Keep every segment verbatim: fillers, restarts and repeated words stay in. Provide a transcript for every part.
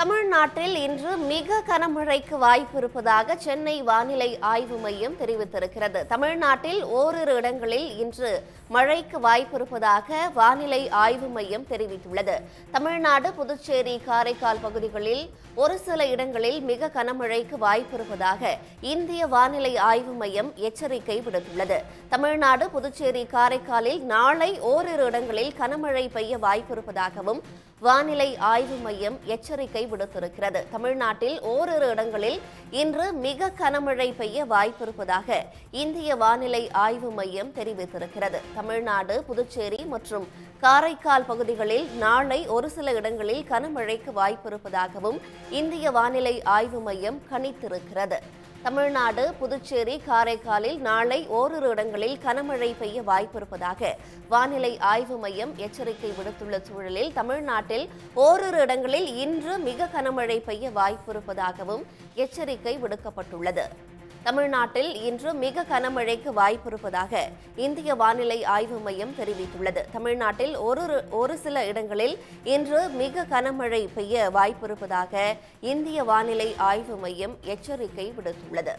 தமிழ்நாட்டில் இன்று மிக கனமழைக்கு வாய்ப்பு இருப்பதாக சென்னை வானிலை ஆய்வு மையம் தெரிவித்திருக்கிறது. தமிழ்நாட்டில் ஓரிரு இடங்களில் இன்று மழைக்கு வாய்ப்பு இருப்பதாக வானிலை ஆய்வு மையம் தெரிவித்துள்ளது. தமிழ்நாடு, புதுச்சேரி, காரைக்கால் பகுதிகளில் ஒரு சில இடங்களில் மிக கனமழைக்கு வாய்ப்பு இருப்பதாக இந்திய வானிலை ஆய்வு மையம் எச்சரிக்கை விடுத்துள்ளது. தமிழ்நாடு, புதுச்சேரி, காரைக்காலில் நாளை ஓரிரு இடங்களில் கனமழை பெய்ய வாய்ப்பு இருப்பதாகவும் வானிலை ஆய்வு மையம் எச்சரிக்கை விடுத்திருக்கிறது. தமிழ்நாட்டில் ஓரிரு இடங்களில் இன்று மிக கனமழை பெய்ய வாய்ப்பிருப்பதாக இந்திய வானிலை ஆய்வு மையம் தெரிவித்திருக்கிறது. தமிழ்நாடு, புதுச்சேரி மற்றும் காரைக்கால் பகுதிகளில் நாளை ஒரு சில இடங்களில் கனமழைக்கு வாய்ப்பிருப்பதாகவும் இந்திய வானிலை ஆய்வு மையம் கணித்திருக்கிறது. தமிழ்நாடு, புதுச்சேரி, காரைக்காலில் நாளை ஓரிரு இடங்களில் கனமழை பெய்ய வாய்ப்பிருப்பதாக வானிலை ஆய்வு மையம் எச்சரிக்கை விடுத்துள்ள சூழலில் தமிழ்நாட்டில் ஓரிரு இடங்களில் இன்று மிக கனமழை பெய்ய வாய்ப்பிருப்பதாகவும் எச்சரிக்கை விடுக்கப்பட்டுள்ளது. தமிழ்நாட்டில் இன்று மிக கனமழைக்கு வாய்ப்பிருப்பதாக இந்திய வானிலை ஆய்வு மையம் தெரிவித்துள்ளது. தமிழ்நாட்டில் ஒரு ஒரு சில இடங்களில் இன்று மிக கனமழை பெய்ய வாய்ப்பிருப்பதாக இந்திய வானிலை ஆய்வு மையம் எச்சரிக்கை விடுத்துள்ளது.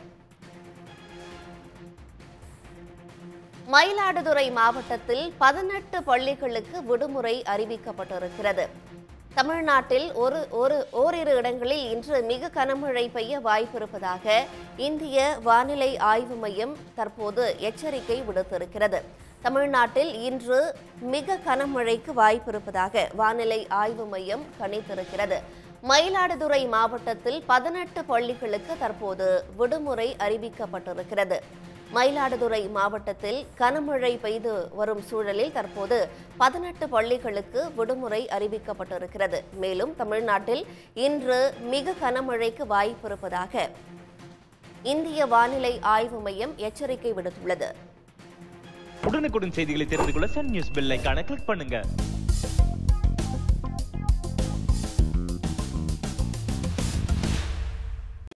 மயிலாடுதுறை மாவட்டத்தில் பதினெட்டு பள்ளிகளுக்கு விடுமுறை அறிவிக்கப்பட்டிருக்கிறது. தமிழ்நாட்டில் ஒரு ஒரு ஓரிரு இடங்களில் இன்று மிக கனமழை பெய்ய வாய்ப்பிருப்பதாக இந்திய வானிலை ஆய்வு மையம் தற்போது எச்சரிக்கை விடுத்திருக்கிறது. தமிழ்நாட்டில் இன்று மிக கனமழைக்கு வாய்ப்பிருப்பதாக வானிலை ஆய்வு மையம் கணித்திருக்கிறது. மயிலாடுதுறை மாவட்டத்தில் பதினெட்டு பள்ளிகளுக்கு தற்போது விடுமுறை அறிவிக்கப்பட்டிருக்கிறது. மயிலாடுதுறை மாவட்டத்தில் கனமழை பெய்து வரும் சூழலில் தற்போது பதினெட்டு பள்ளிகளுக்கு விடுமுறை அறிவிக்கப்பட்டிருக்கிறது. மேலும் தமிழ்நாட்டில் இன்று மிக கனமழைக்கு வாய்ப்பிருப்பதாக இந்திய வானிலை ஆய்வு மையம் எச்சரிக்கை விடுத்துள்ளது. உடனுக்குடன் செய்திகளை தெரிந்து கொள்ள சன் நியூஸ் பெல் ஐகானை கிளிக் பண்ணுங்க.